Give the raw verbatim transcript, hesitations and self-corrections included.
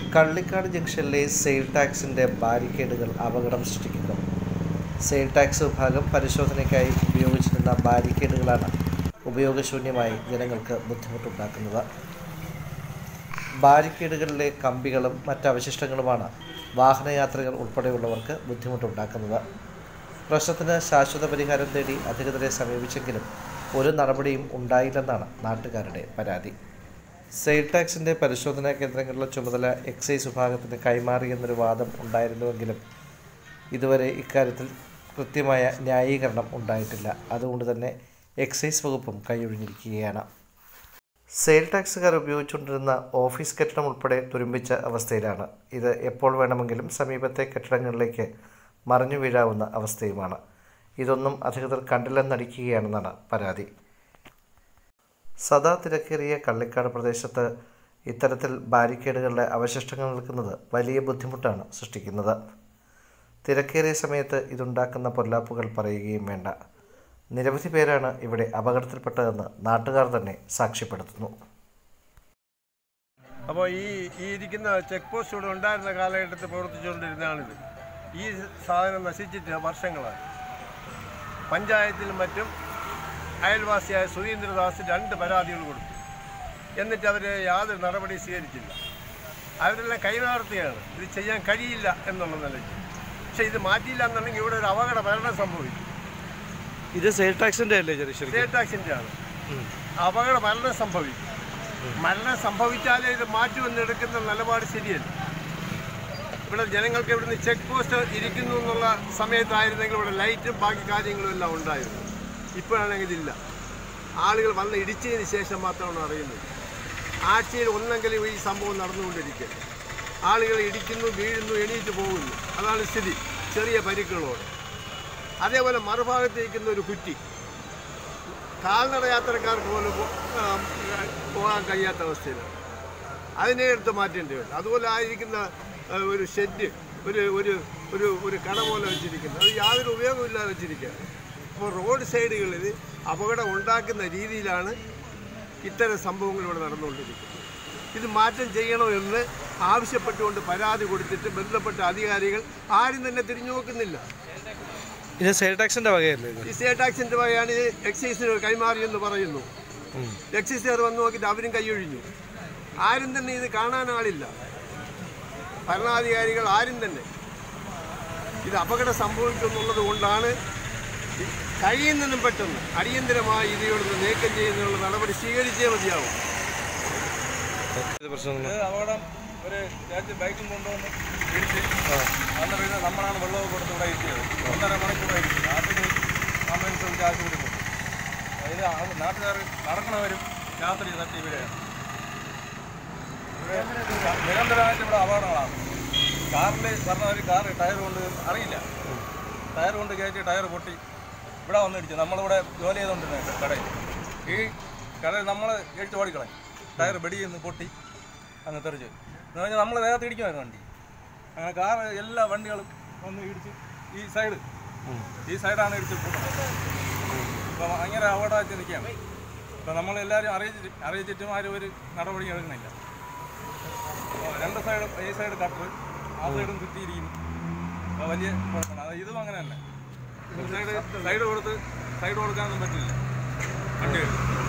കള്ളിക്കാട് ജംഗ്ഷനിലെ സെയിൽ ടാക്സിൻ്റെ ബാരിക്കേഡുകൾ അപകടം സൃഷ്ടിക്കുന്നു. സെയിൽ ടാക്സ് വിഭാഗം പരിശോധനയ്ക്കായി ഉപയോഗിച്ചിരുന്ന ബാരിക്കേഡുകളാണ് ഉപയോഗശൂന്യമായി ജനങ്ങൾക്ക് ബുദ്ധിമുട്ടുണ്ടാക്കുന്നത്. ബാരിക്കേഡുകളിലെ കമ്പികളും മറ്റവശിഷ്ടങ്ങളുമാണ് വാഹനയാത്രികർ ഉൾപ്പെടെയുള്ളവർക്ക് ബുദ്ധിമുട്ടുണ്ടാക്കുന്നത്. പ്രശ്നത്തിന് ശാശ്വത പരിഹാരം തേടി അധികൃതരെ സമീപിച്ചെങ്കിലും ഒരു നടപടിയും ഉണ്ടായില്ലെന്നാണ് നാട്ടുകാരുടെ പരാതി. സെയിൽ ടാക്സിൻ്റെ പരിശോധനാ കേന്ദ്രങ്ങളിലെ ചുമതല എക്സൈസ് വിഭാഗത്തിന് കൈമാറിയെന്നൊരു വാദം ഉണ്ടായിരുന്നുവെങ്കിലും ഇതുവരെ ഇക്കാര്യത്തിൽ കൃത്യമായ ന്യായീകരണം ഉണ്ടായിട്ടില്ല. അതുകൊണ്ട് തന്നെ എക്സൈസ് വകുപ്പും കൈയൊഴിഞ്ഞിരിക്കുകയാണ്. സെയിൽ ടാക്സുകാർ ഉപയോഗിച്ചുകൊണ്ടിരുന്ന ഓഫീസ് കെട്ടിടം ഉൾപ്പെടെ തുരുമ്പിച്ച അവസ്ഥയിലാണ്. ഇത് എപ്പോൾ വേണമെങ്കിലും സമീപത്തെ കെട്ടിടങ്ങളിലേക്ക് മറിഞ്ഞു വീഴാവുന്ന അവസ്ഥയുമാണ്. ഇതൊന്നും അധികൃതർ കണ്ടില്ലെന്നടിക്കുകയാണെന്നാണ് പരാതി. സദാ തിരക്കേറിയ കള്ളിക്കാട് പ്രദേശത്ത് ഇത്തരത്തിൽ ബാരിക്കേഡുകളുടെ അവശിഷ്ടങ്ങൾ നിൽക്കുന്നത് വലിയ ബുദ്ധിമുട്ടാണ് സൃഷ്ടിക്കുന്നത്. തിരക്കേറിയ സമയത്ത് ഇതുണ്ടാക്കുന്ന പൊല്ലാപ്പുകൾ പറയുകയും വേണ്ട. നിരവധി പേരാണ് ഇവിടെ അപകടത്തിൽപ്പെട്ടതെന്ന് നാട്ടുകാർ തന്നെ സാക്ഷ്യപ്പെടുത്തുന്നു. അപ്പോൾ ഈ ഈ ഇരിക്കുന്ന ചെക്ക് പോസ്റ്റ് ഇവിടെ ഉണ്ടായിരുന്ന കാലഘട്ടത്തിൽ പ്രവർത്തിച്ചുകൊണ്ടിരുന്നതാണിത്. ഈ സാധനം നശിച്ചിട്ട് വർഷങ്ങളായി. പഞ്ചായത്തിലും മറ്റും അയൽവാസിയായ സുധീന്ദ്രദാസ് രണ്ട് പരാതികൾ കൊടുത്തു. എന്നിട്ട് അവർ യാതൊരു നടപടി സ്വീകരിച്ചില്ല. അവരെല്ലാം കൈമാറുകയാണ്. ഇത് ചെയ്യാൻ കഴിയില്ല എന്നുള്ള നിലയ്ക്ക്. പക്ഷേ ഇത് മാറ്റിയില്ല എന്നുണ്ടെങ്കിൽ ഇവിടെ ഒരു അപകട മരണം സംഭവിക്കും. ഇത് സെയിൽ ടാക്സിൻ്റെ അല്ലേ? സെയിൽ ടാക്സിൻ്റെ ആണ്. അപകട മരണം സംഭവിക്കും. മരണം സംഭവിച്ചാലേ ഇത് മാറ്റുമെന്ന് എടുക്കുന്ന നിലപാട് ശരിയല്ല. ഇവിടെ ജനങ്ങൾക്ക് ഇവിടുന്ന് ചെക്ക് പോസ്റ്റ് ഇരിക്കുന്നു എന്നുള്ള സമയത്തായിരുന്നെങ്കിൽ ഇവിടെ ലൈറ്റും ബാക്കി കാര്യങ്ങളും എല്ലാം ഉണ്ടായിരുന്നു. ഇപ്പോഴാണെങ്കിൽ ഇതില്ല. ആളുകൾ വന്ന് ഇടിച്ചതിന് ശേഷം മാത്രമാണ് അറിയുന്നത്. ആഴ്ചയിൽ ഒന്നെങ്കിലും ഈ സംഭവം നടന്നുകൊണ്ടിരിക്കുക. ആളുകൾ ഇടിക്കുന്നു, വീഴുന്നു, എണീറ്റ് പോകുന്നു. അതാണ് സ്ഥിതി. ചെറിയ പരിക്കുകളോട്. അതേപോലെ മറുഭാഗത്തേക്കുന്ന ഒരു കുറ്റി കാൽനട യാത്രക്കാർക്ക് പോലും പോകാൻ കഴിയാത്ത അവസ്ഥയിലാണ്. അതിനെ എടുത്ത് മാറ്റേണ്ടി വരും. അതുപോലെ ആയിരിക്കുന്ന ഒരു ഷെഡ്, ഒരു ഒരു ഒരു ഒരു കട പോലെ വെച്ചിരിക്കുന്നത്, അത് യാതൊരു ഉപയോഗമില്ലാതെ വെച്ചിരിക്കുകയാണ്. അപ്പോൾ റോഡ് സൈഡുകളിൽ അപകടം ഉണ്ടാക്കുന്ന രീതിയിലാണ് ഇത്തരം സംഭവങ്ങൾ ഇവിടെ നടന്നുകൊണ്ടിരിക്കുന്നത്. ഇത് മാറ്റം ചെയ്യണമെന്ന് ആവശ്യപ്പെട്ടുകൊണ്ട് പരാതി കൊടുത്തിട്ട് ബന്ധപ്പെട്ട അധികാരികൾ ആരും തന്നെ തിരിഞ്ഞു നോക്കുന്നില്ല. ഇത് സെയിൽ ടാക്സിൻ്റെ വകയല്ലേ? ഈ സെയിൽ ടാക്സിൻ്റെ വകയാണ്. ഇത് എക്സൈസിന് കൈമാറിയെന്ന് പറയുന്നു. എക്സൈസുകാർ വന്ന് നോക്കിയിട്ട് അവരും കൈയൊഴിഞ്ഞു. ആരും തന്നെ ഇത് കാണാൻ ആളില്ല. ഭരണാധികാരികൾ ആരും തന്നെ ഇത് അപകടം സംഭവിക്കുന്നുള്ളത് കൊണ്ടാണ് കഴിയുന്നതും പെട്ടെന്ന് അടിയന്തരമായി ഇതിയോട് നീക്കം ചെയ്യുന്നതിനുള്ള നടപടി സ്വീകരിച്ചേ മതിയാവും. അപകടം ഒരു രാജ്യം ബൈക്കിൽ കൊണ്ടുവന്ന് ഇടിച്ച് അന്ന് പിന്നെ നമ്മളാണ് വെള്ളമൊക്കെ കൊടുത്ത് ഇവിടെ ഇരിക്കുന്നത്. ഒന്നര മണിക്കൂറായിരിക്കും. രാത്രി ആംബുലൻസ് വിളിച്ച് ആശുപത്രി കൊണ്ടു. ഇത് നാട്ടുകാർ നടക്കണവരും രാത്രി തട്ടി ഇവരെയാണ്. നിരന്തരമായിട്ട് ഇവിടെ അപകടങ്ങളാണ്. കാറിൽ പറഞ്ഞവർ കാർ ടയർ കൊണ്ട് അറിയില്ല, ടയർ കൊണ്ട് കയറ്റി ടയർ പൊട്ടി ഇവിടെ വന്നിടിച്ചു. നമ്മളിവിടെ ജോലി ചെയ്തുകൊണ്ടിരുന്നത് കടയിൽ. ഈ കടയിൽ നമ്മൾ ഇടിച്ച് ഓടിക്കളയും. ടയർ ബെഡിയിൽ നിന്ന് പൊട്ടി അങ്ങ് തെറിച്ച് എന്ന് പറഞ്ഞാൽ നമ്മൾ നേരത്തെ ഇടിക്കുമായിരുന്നു വണ്ടി. അങ്ങനെ കാർ എല്ലാ വണ്ടികളും വന്ന് ഇടിച്ച് ഈ സൈഡ് ഈ സൈഡാണ് ഇടിച്ച് പൊട്ടുന്നത്. അപ്പോൾ ഭയങ്കര അപകടമായിട്ട് നിൽക്കുകയാണ്. അപ്പോൾ നമ്മളെല്ലാവരും അറിയിച്ചിട്ട് അറിയിച്ചിട്ടും ആരും ഒരു നടപടി എടുക്കുന്നില്ല. രണ്ട് സൈഡും ഈ സൈഡ് കട്ടർ, ആ സൈഡും ചുറ്റിയിരിക്കുന്നു. അപ്പോൾ വലിയ കുഴപ്പമാണ്. അത് ഇതും അങ്ങനെ തന്നെ. ഒരു സൈഡ് സൈഡ് കൊടുത്ത് സൈഡ് കൊടുക്കാനൊന്നും പറ്റില്ല വണ്ടികൾ.